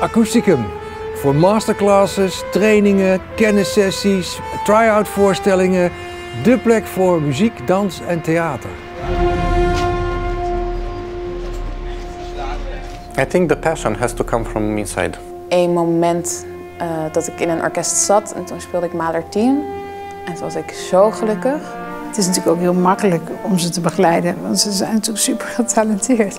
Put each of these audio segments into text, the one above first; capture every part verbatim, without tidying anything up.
Acousticum. Voor masterclasses, trainingen, kennissessies, try-out voorstellingen. De plek voor muziek, dans en theater. I think the passion has to come from inside. Een moment uh, dat ik in een orkest zat en toen speelde ik Mahler tien. En toen was ik zo gelukkig. Het is natuurlijk ook heel makkelijk om ze te begeleiden, want ze zijn natuurlijk super getalenteerd.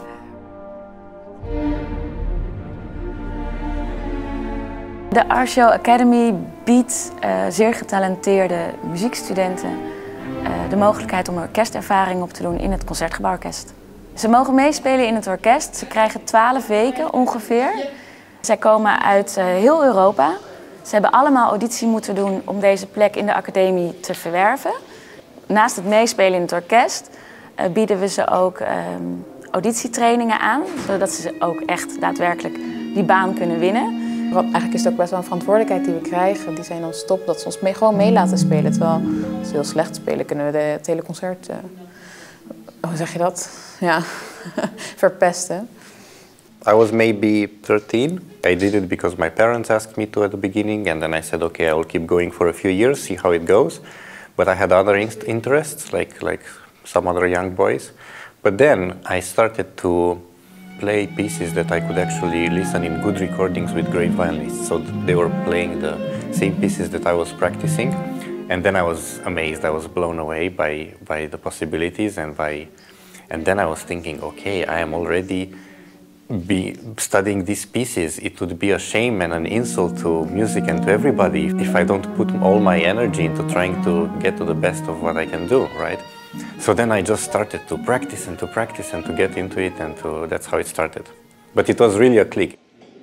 De Art Show Academy biedt uh, zeer getalenteerde muziekstudenten uh, de mogelijkheid om een orkestervaring op te doen in het Concertgebouworkest. Ze mogen meespelen in het orkest. Ze krijgen twaalf weken ongeveer. Zij komen uit uh, heel Europa. Ze hebben allemaal auditie moeten doen om deze plek in de academie te verwerven. Naast het meespelen in het orkest uh, bieden we ze ook uh, auditietrainingen aan, zodat ze ook echt daadwerkelijk die baan kunnen winnen. Want eigenlijk is het ook best wel een verantwoordelijkheid die we krijgen. Die zijn dan stop dat ze ons mee, gewoon mee laten spelen. Terwijl als ze heel slecht spelen kunnen we de, het hele concert, uh, hoe zeg je dat? Ja, verpesten. I was maybe thirteen. I did it because my parents asked me to at the beginning, and then I said, okay, I will keep going for a few years, see how it goes. But I had other interests, like, like some other young boys. But then I started to play pieces that I could actually listen in good recordings with great violinists. So they were playing the same pieces that I was practicing. And then I was amazed, I was blown away by, by the possibilities and by, and then I was thinking, okay, I am already be studying these pieces. It would be a shame and an insult to music and to everybody if I don't put all my energy into trying to get to the best of what I can do, right? So then I just started to practice and to practice and to get into it, and to, that's how it started. But it was really a click.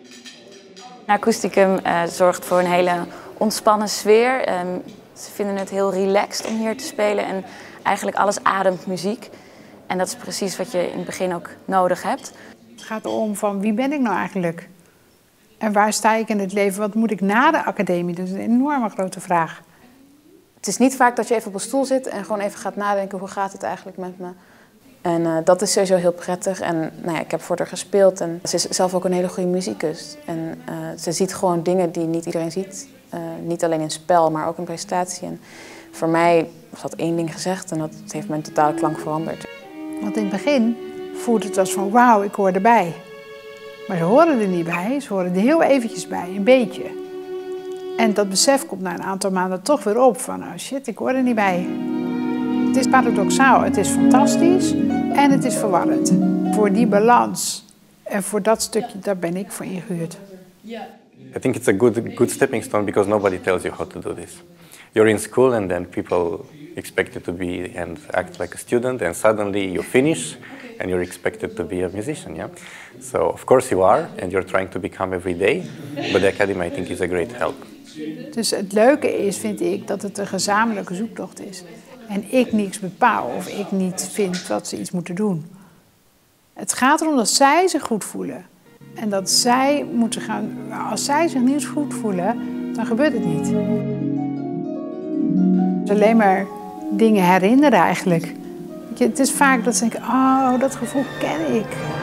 Acousticum uh, zorgt voor een hele ontspannen sfeer. Um, ze vinden het heel relaxed om hier te spelen en eigenlijk alles ademt muziek. En dat is precies wat je in het begin ook nodig hebt. Het gaat om van wie ben ik nou eigenlijk? En waar sta ik in het leven? Wat moet ik na de academie? Dat is een enorme grote vraag. Het is niet vaak dat je even op een stoel zit en gewoon even gaat nadenken hoe gaat het eigenlijk met me. En uh, dat is sowieso heel prettig. En nou ja, ik heb voor haar gespeeld en ze is zelf ook een hele goede muzikus. En uh, ze ziet gewoon dingen die niet iedereen ziet. Uh, niet alleen in spel, maar ook in prestatie. En voor mij was dat één ding gezegd en dat heeft mijn totale klank veranderd. Want in het begin voelde het als van wauw, ik hoor erbij. Maar ze horen er niet bij, ze horen er heel eventjes bij, een beetje. En dat besef komt na een aantal maanden toch weer op van oh shit, ik hoor er niet bij. Het is paradoxaal, het is fantastisch en het is verwarrend. Voor die balans en voor dat stukje, daar ben ik voor ingehuurd. I think it's a good, good stepping stone because nobody tells you how to do this. You're in school and then people expect you to be and act like a student, and suddenly you finish and you're expected to be a musician, yeah? So of course you are and you're trying to become every day, but the Academy I think is a great help. Dus het leuke is, vind ik, dat het een gezamenlijke zoektocht is. En ik niks bepaal of ik niet vind dat ze iets moeten doen. Het gaat erom dat zij zich goed voelen. En dat zij moeten gaan, als zij zich niet goed voelen, dan gebeurt het niet. Dus alleen maar dingen herinneren eigenlijk. Het is vaak dat ze denken, oh, dat gevoel ken ik.